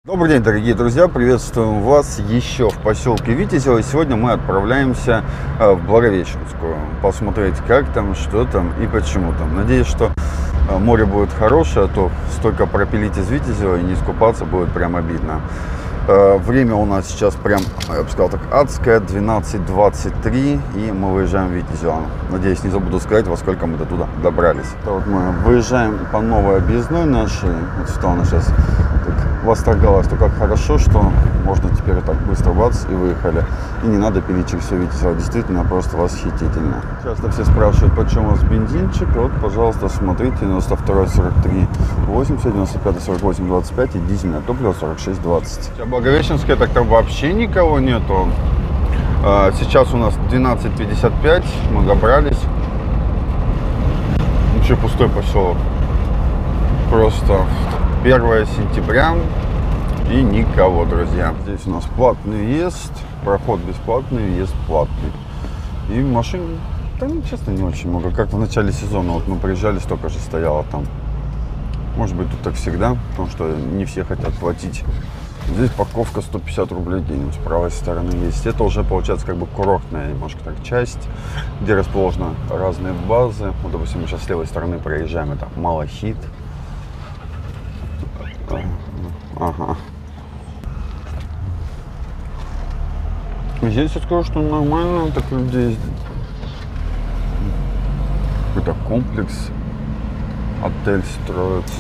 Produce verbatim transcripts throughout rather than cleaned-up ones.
Добрый день, дорогие друзья! Приветствуем вас еще в поселке Витязево. И сегодня мы отправляемся в Благовещенскую посмотреть, как там, что там и почему там. Надеюсь, что море будет хорошее, а то столько пропилить из Витязева и не искупаться будет прям обидно. Время у нас сейчас прям, я бы сказал так, адское, двенадцать двадцать три, и мы выезжаем в Витязево. Надеюсь, не забуду сказать, во сколько мы до туда добрались. Вот мы выезжаем по новой объездной нашей. Вот Светлана сейчас восторгалась, что как хорошо, что можно теперь так быстро бац и выехали. И не надо пилить через все Витязево. Действительно просто восхитительно. Часто все спрашивают, почем у вас бензинчик. Вот, пожалуйста, смотрите, девяносто два сорок три восемьдесят, девяносто пять сорок восемь двадцать пять и дизельное топливо сорок шесть двадцать. В Благовещенске так там вообще никого нету. Сейчас у нас двенадцать пятьдесят пять, мы добрались. Вообще пустой поселок. Просто первое сентября и никого, друзья. Здесь у нас платный въезд, проход бесплатный, въезд платный. И машин, там, честно, не очень много. Как в начале сезона, вот мы приезжали, столько же стояло там. Может быть, тут так всегда, потому что не все хотят платить. Здесь парковка сто пятьдесят рублей в день, с правой стороны есть. Это уже получается как бы курортная немножко так часть, где расположены разные базы. Вот, допустим, мы сейчас с левой стороны проезжаем, это Малахит. Ага. Здесь я скажу, что нормально, так людей. Какой-то комплекс, отель строится.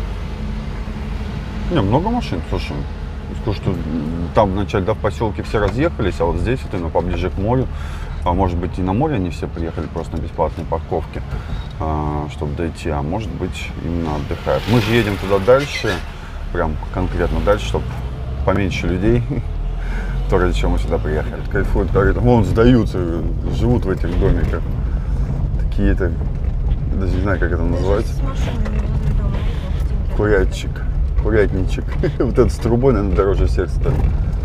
Не, много машин, слушай. Скажу, что там вначале, да, в поселке все разъехались, а вот здесь вот именно поближе к морю. А может быть и на море они все приехали просто на бесплатной парковке, а, чтобы дойти, а может быть именно отдыхают. Мы же едем туда дальше, прям конкретно дальше, чтобы поменьше людей, то ради чего мы сюда приехали. Кайфуют, говорят, вон сдаются, живут в этих домиках. Такие-то, даже не знаю, как это называется. Курятчик, курятничек. Вот этот с трубой, наверное, дороже всех стоит.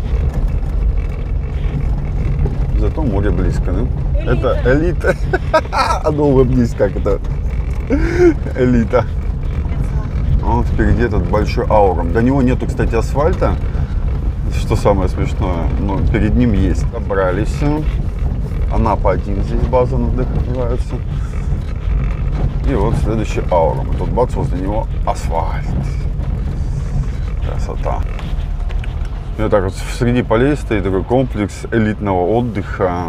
Зато море близко, да? Элита. Это элита. А ну улыбнись, как это. Элита. Он впереди этот большой аурум. До него нету, кстати, асфальта. Что самое смешное, но перед ним есть. Добрались. Анапа один здесь база называется. И вот следующий аурум. И тут бац, возле него асфальт. Красота. И вот так вот среди полей стоит такой комплекс элитного отдыха.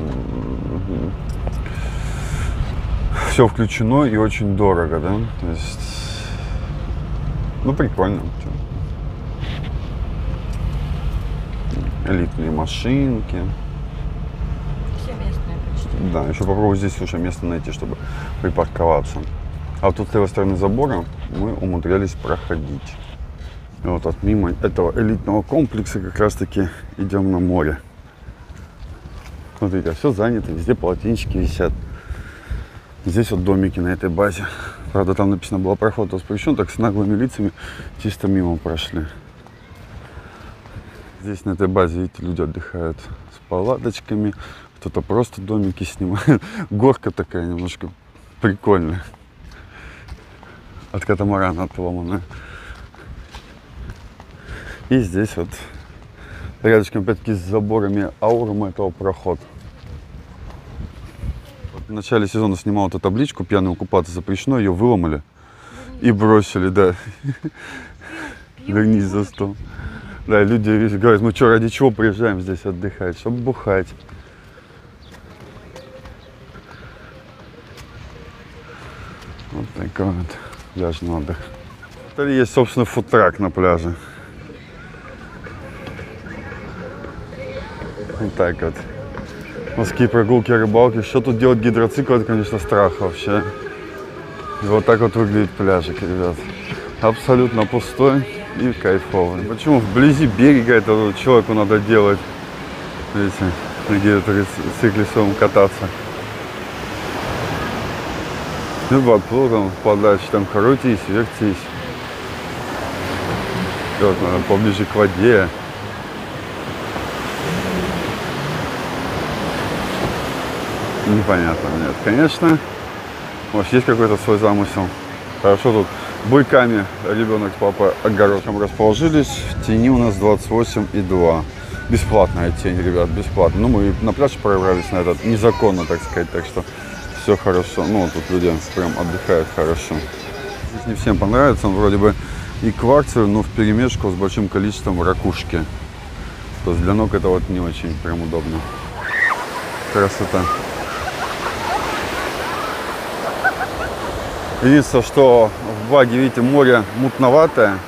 Все включено и очень дорого, да? То есть, ну, прикольно. Элитные машинки. Все местные почти. Да, еще попробую здесь уже место найти, чтобы припарковаться. А вот тут с левой стороны забора мы умудрялись проходить. И вот от мимо этого элитного комплекса как раз таки идем на море. Смотрите, все занято, везде полотенчики висят. Здесь вот домики на этой базе. Правда, там написано было проход воспрещен, так с наглыми лицами чисто мимо прошли. Здесь на этой базе, видите, люди отдыхают с палаточками, кто-то просто домики снимает. Горка такая немножко прикольная. От катамарана отломанная. И здесь вот рядышком опять-таки с заборами аурума этого проход. Вот в начале сезона снимал эту табличку «Пьяным купаться запрещено», ее выломали и бросили, да. Вернись за стол. Да, люди говорят, мы что, ради чего приезжаем здесь отдыхать? Чтобы бухать. Вот такой вот пляжный отдых. Это есть, собственно, фудтрак на пляже. Вот так вот. Морские прогулки, рыбалки. Что тут делать гидроцикл, это, конечно, страх вообще. И вот так вот выглядит пляжик, ребят. Абсолютно пустой и кайфовый. Почему вблизи берега это человеку надо делать? Видите, где то циклисом кататься. И подплыл там подальше, там крутись, вертись. Вот надо поближе к воде. Непонятно, нет. Конечно, может, есть какой-то свой замысел. Хорошо тут Буйками ребенок с папой огородом расположились. В тени у нас двадцать восемь и два. Бесплатная тень, ребят, бесплатно. Ну, мы на пляж пробрались на этот, незаконно, так сказать, так что все хорошо. Ну, тут люди прям отдыхают хорошо. Здесь не всем понравится, он вроде бы и кварцевый, но вперемешку с большим количеством ракушки. То есть для ног это вот не очень прям удобно. Красота. Единственное, что в Баге, видите, море мутноватое.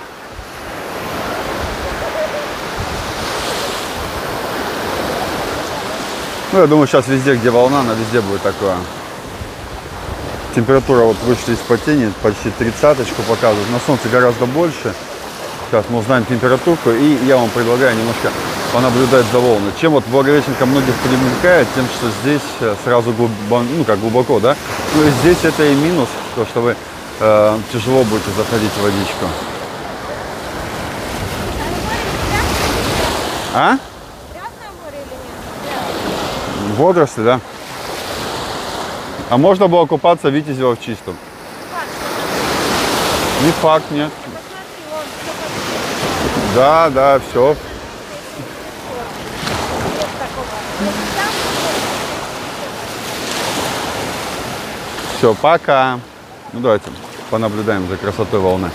Ну, я думаю, сейчас везде, где волна, она везде будет такое. Температура вот вышли из-под тени, почти тридцаточку показывает. На солнце гораздо больше. Сейчас мы узнаем температуру, и я вам предлагаю немножко понаблюдать за волной. Чем вот Благовещенка многих привлекает, тем, что здесь сразу глубоко, ну как глубоко, да? Ну и здесь это и минус, то, что вы э, тяжело будете заходить в водичку. А? Водоросли, да? А можно было купаться в Витязево в чистом? Не факт, нет. Да, да, все. Все, пока. Ну давайте понаблюдаем за красотой волны.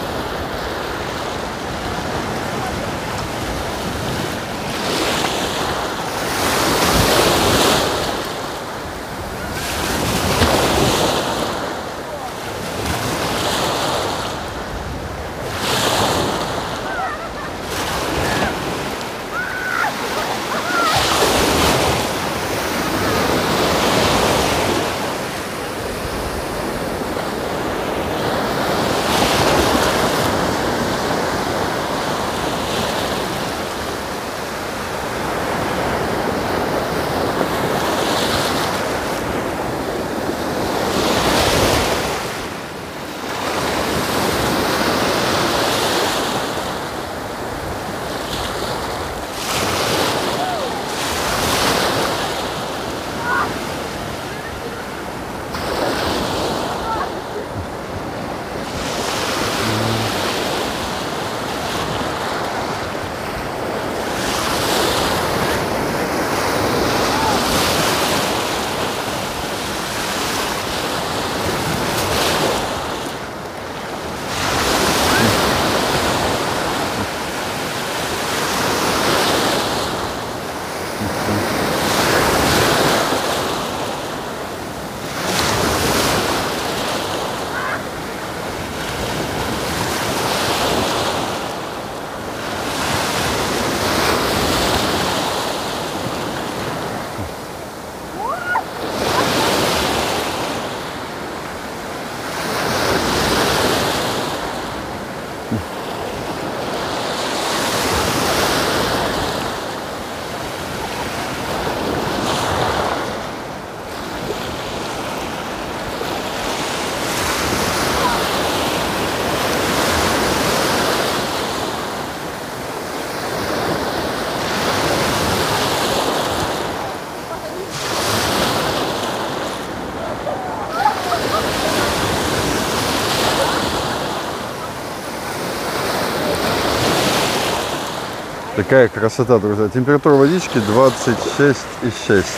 Такая красота, друзья. Температура водички двадцать шесть и шесть.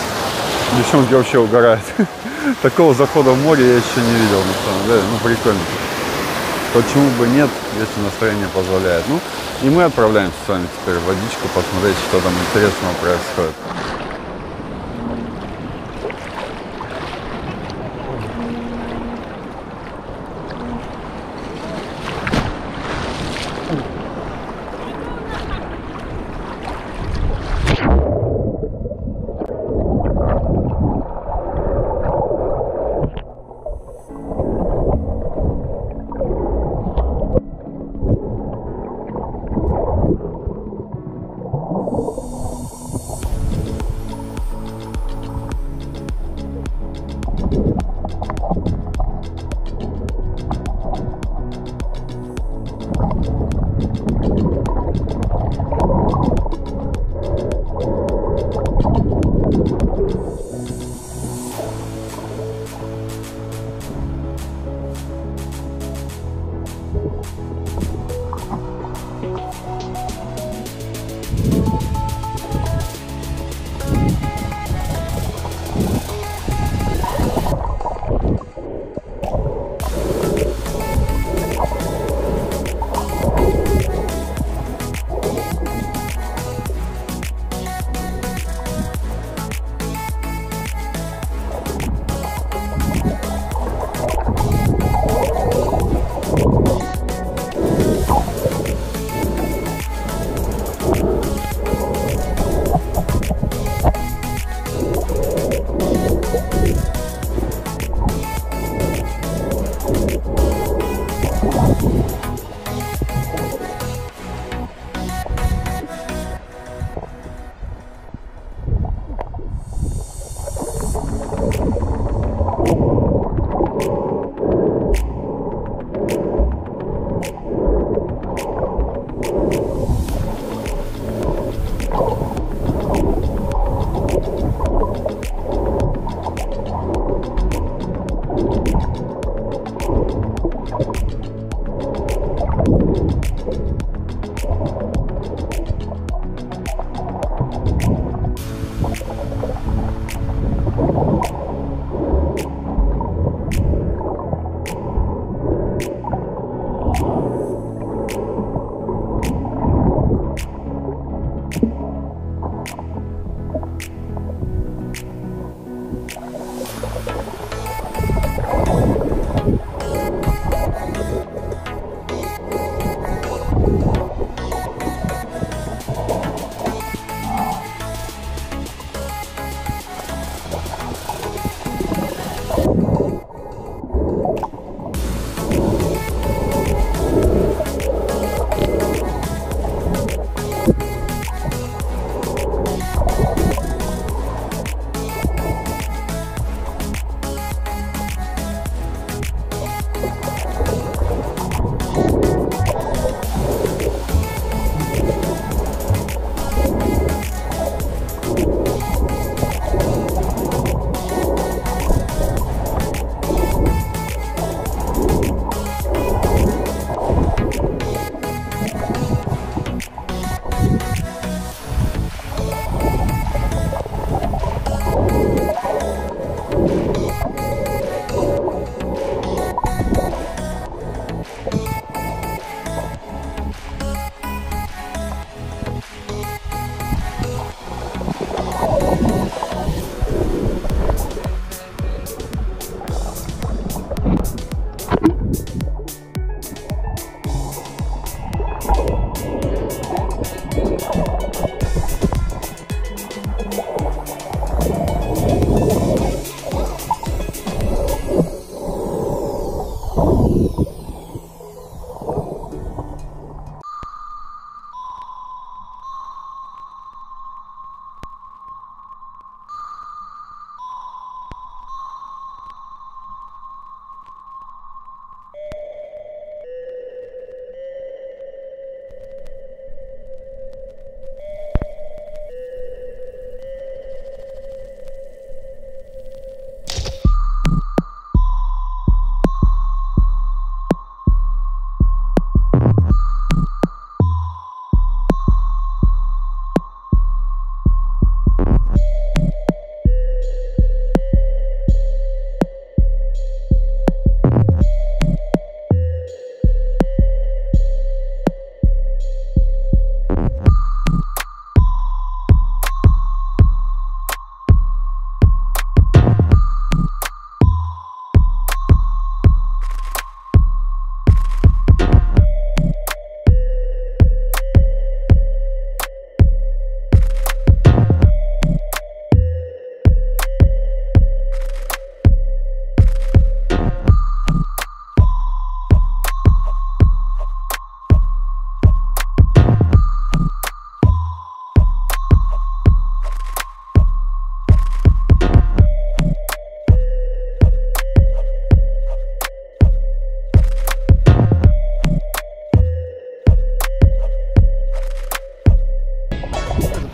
Девчонки вообще угорают. Такого захода в море я еще не видел, на самом деле. Ну, прикольно. Почему бы нет, если настроение позволяет. Ну, и мы отправляемся с вами теперь в водичку, посмотреть, что там интересного происходит.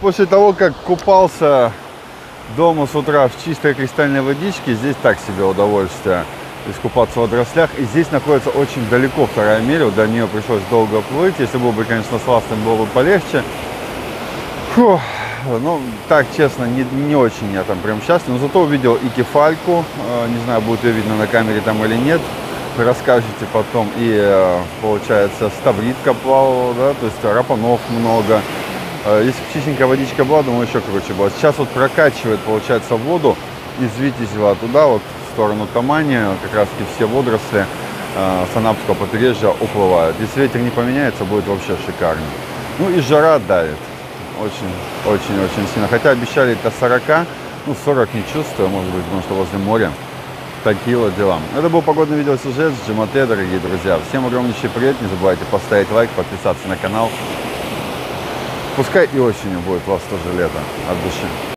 после того, как купался дома с утра в чистой кристальной водичке, здесь так себе удовольствие искупаться в водорослях. И здесь находится очень далеко вторая миля, до нее пришлось долго плыть. Если было бы, конечно, с ластом, было бы полегче. Фух, ну, так, честно, не, не очень я там прям счастлив. Но зато увидел и кефальку, не знаю, будет ее видно на камере там или нет. Вы расскажете потом. И, получается, ставритка плавала, да, то есть рапанов много. Если бы чистенькая водичка была, думаю, еще круче было. Сейчас вот прокачивает, получается, воду из Витязева туда, вот в сторону Тамани, как раз таки все водоросли э, с Анапского побережья уплывают. Если ветер не поменяется, будет вообще шикарно. Ну и жара давит. Очень, очень, очень сильно. Хотя обещали до сорока, ну сорок не чувствую, может быть, потому что возле моря. Такие вот дела. Это был погодный видеосюжет с Джимате, дорогие друзья. Всем огромнейший привет. Не забывайте поставить лайк, подписаться на канал. Пускай и осенью будет у вас тоже лето от души.